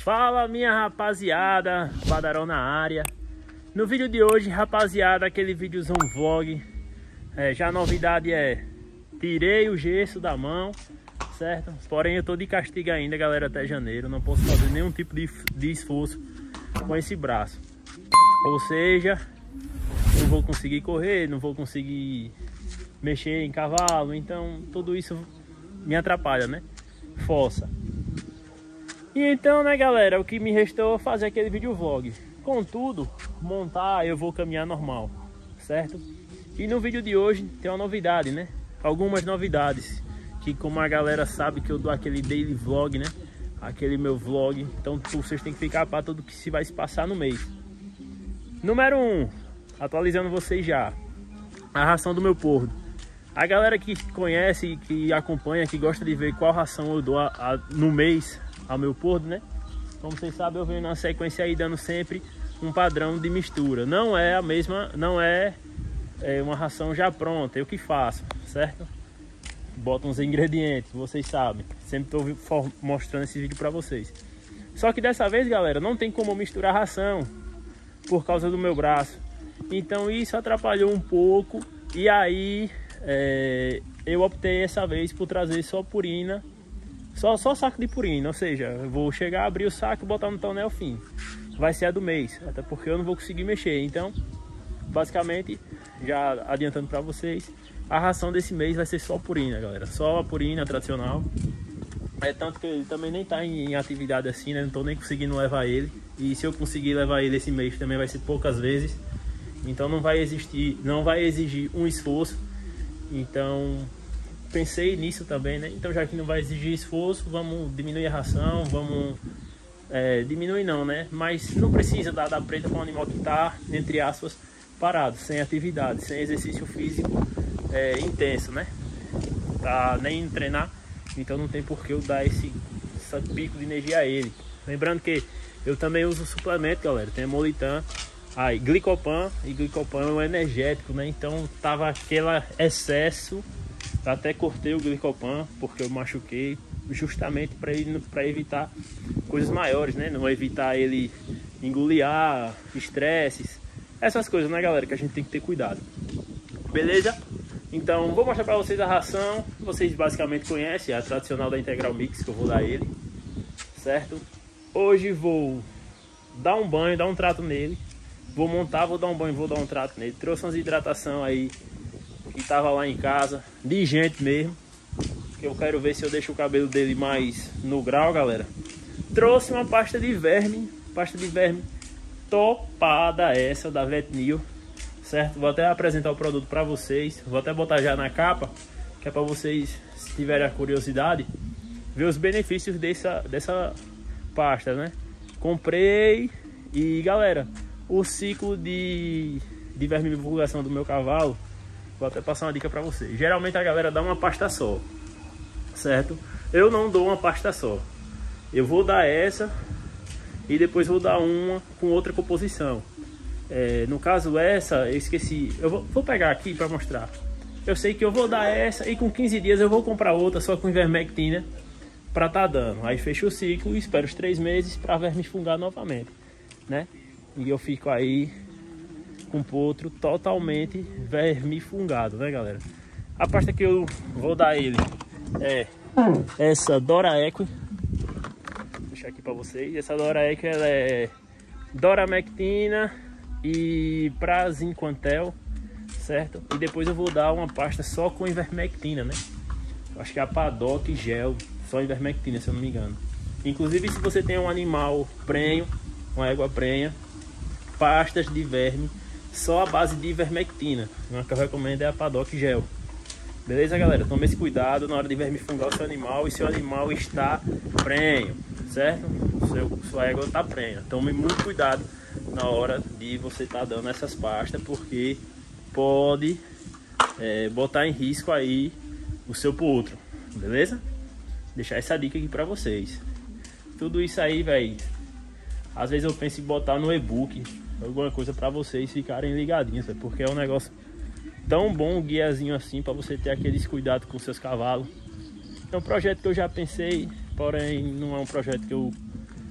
Fala minha rapaziada, Badarão na área. No vídeo de hoje, rapaziada, aquele videozão vlog. Já a novidade é, tirei o gesso da mão, certo? Porém eu tô de castigo ainda, galera, até janeiro. Não posso fazer nenhum tipo de esforço com esse braço. Ou seja, não vou conseguir correr, não vou conseguir mexer em cavalo. Então tudo isso me atrapalha, né? Força. E então, né, galera, o que me restou é fazer aquele vídeo vlog. Contudo, montar eu vou caminhar normal, certo? E no vídeo de hoje tem uma novidade, né? Algumas novidades, que como a galera sabe que eu dou aquele daily vlog, né? Aquele meu vlog, então vocês têm que ficar para tudo que se vai se passar no mês. Número 1, atualizando vocês já, a ração do meu porco. A galera que conhece, que acompanha, que gosta de ver qual ração eu dou no mês ao meu porco, né? Como vocês sabem, eu venho na sequência aí dando sempre um padrão de mistura. Não é a mesma, não é uma ração já pronta, eu que faço, certo? Boto uns ingredientes, vocês sabem. Sempre estou mostrando esse vídeo para vocês. Só que dessa vez, galera, não tem como misturar ração por causa do meu braço. Então isso atrapalhou um pouco. E aí eu optei essa vez por trazer só purina. Só saco de purina, ou seja, eu vou chegar, abrir o saco e botar no tonel fim. Vai ser a do mês, até porque eu não vou conseguir mexer. Então, basicamente, já adiantando para vocês, a ração desse mês vai ser só purina, galera. Só a purina tradicional. Tanto que ele também nem tá em atividade assim, né? Não tô nem conseguindo levar ele. E se eu conseguir levar ele esse mês também vai ser poucas vezes. Então não vai exigir um esforço. Então pensei nisso também, né? Então já que não vai exigir esforço, vamos diminuir a ração, vamos... diminuir não, né? Mas não precisa dar preta para um animal que está, entre aspas, parado, sem atividade, sem exercício físico intenso, né? Tá nem treinar, então não tem por que eu dar esse pico de energia a ele. Lembrando que eu também uso suplemento, galera. Tem Molitan, Glicopan, e Glicopan é um energético, né? Então tava aquele excesso. Até cortei o Glicopan porque eu machuquei, justamente para evitar coisas maiores, né? Não evitar ele engolir ar, estresses, essas coisas, né, galera, que a gente tem que ter cuidado. Beleza? Então vou mostrar para vocês a ração. Vocês basicamente conhecem a tradicional da Integral Mix que eu vou dar ele, certo? Hoje vou dar um banho, dar um trato nele. Vou montar, vou dar um banho, vou dar um trato nele. Trouxe umas hidratação aí que tava lá em casa, de gente mesmo, que eu quero ver se eu deixo o cabelo dele mais no grau, galera. Trouxe uma pasta de verme topada, essa da Vetnil, certo? Vou até apresentar o produto para vocês, vou até botar já na capa, que é para vocês, se tiverem a curiosidade, ver os benefícios dessa pasta, né? Comprei e, galera, o ciclo de vermivulgação do meu cavalo, vou até passar uma dica para vocês. Geralmente a galera dá uma pasta só, certo? Eu não dou uma pasta só. Eu vou dar essa e depois vou dar uma com outra composição. No caso essa, eu esqueci. Eu vou pegar aqui para mostrar. Eu sei que eu vou dar essa e com 15 dias eu vou comprar outra só com ivermectina para tá dando. Aí fecho o ciclo e espero os 3 meses para vermifungar novamente, né? E eu fico aí com o potro totalmente vermifungado, né, galera? A pasta que eu vou dar ele é essa Dora Equi. Vou deixar aqui para vocês. Essa Dora Equi, ela é Doramectina e Praziquantel, certo? E depois eu vou dar uma pasta só com ivermectina, né? Acho que é a Paddock Gel, só ivermectina, se eu não me engano. Inclusive, se você tem um animal prenho, uma égua prenha, pastas de verme só a base de ivermectina, uma que eu recomendo é a Paddock Gel. Beleza, galera? Tome esse cuidado na hora de vermifungar o seu animal e seu animal está prenho, certo? Sua égua está prenha. Tome muito cuidado na hora de você estar dando essas pastas, porque pode botar em risco aí o seu potro, beleza? Deixar essa dica aqui para vocês. Tudo isso aí, velho, às vezes eu penso em botar no e-book alguma coisa para vocês ficarem ligadinhos, porque é um negócio tão bom, um guiazinho assim, para você ter aqueles cuidados com seus cavalos. É um projeto que eu já pensei, porém não é um projeto que eu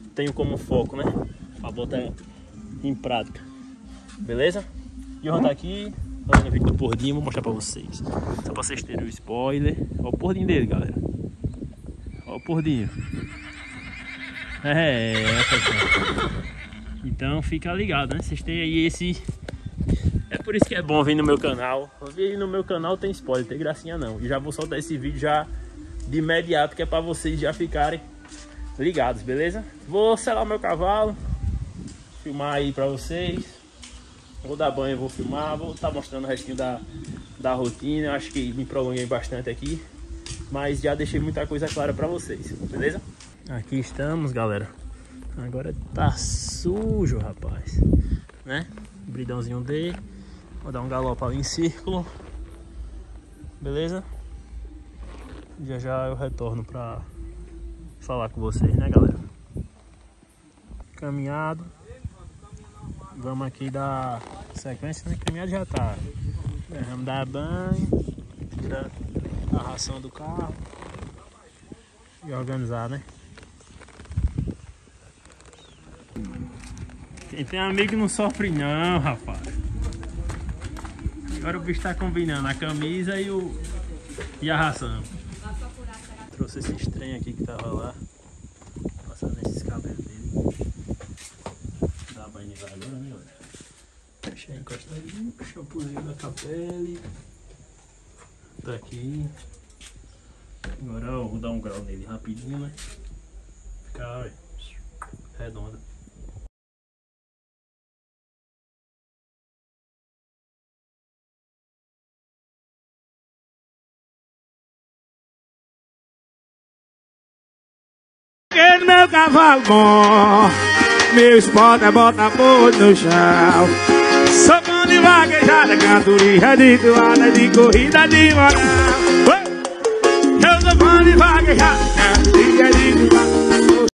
tenho como foco, né? Pra botar em prática. Beleza? Johan tá aqui, fazendo o vídeo do pordinho, vou mostrar pra vocês. Só pra vocês terem o spoiler. Olha o pordinho dele, galera. Olha o pordinho. Pessoal. Então fica ligado, né? Vocês têm aí esse... É por isso que é bom vir no meu canal. Vir no meu canal tem spoiler, tem gracinha não. E já vou soltar esse vídeo já de imediato, que é pra vocês já ficarem ligados, beleza? Vou selar meu cavalo, filmar aí pra vocês. Vou dar banho, vou filmar, vou estar mostrando o restinho da rotina. Acho que me prolonguei bastante aqui, mas já deixei muita coisa clara pra vocês, beleza? Aqui estamos, galera. Agora tá sujo, rapaz, né? Bridãozinho dele. Vou dar um galope ali em círculo. Beleza? Já já eu retorno pra falar com vocês, né, galera? Caminhado. Vamos aqui dar sequência, né? Caminhado já tá. Vamos dar banho, tirar a ração do carro e organizar, né? Quem tem amigo não sofre não, rapaz. Agora o bicho tá combinando a camisa e a ração. Trouxe esse trem aqui que tava lá, passando esses cabelos dele. Dá banho nele agora, né, galera? Deixa encostadinho, shampoozinho da Capelli. Tá aqui. Agora eu vou dar um grau nele rapidinho, né? Ficar redonda. No meu cavalo bom, meu esporte é botar porra no chão. Sou bom de vaquejada, cantoria de toada, de corrida de moral. Eu sou bom de vaquejada, cantoria de toada.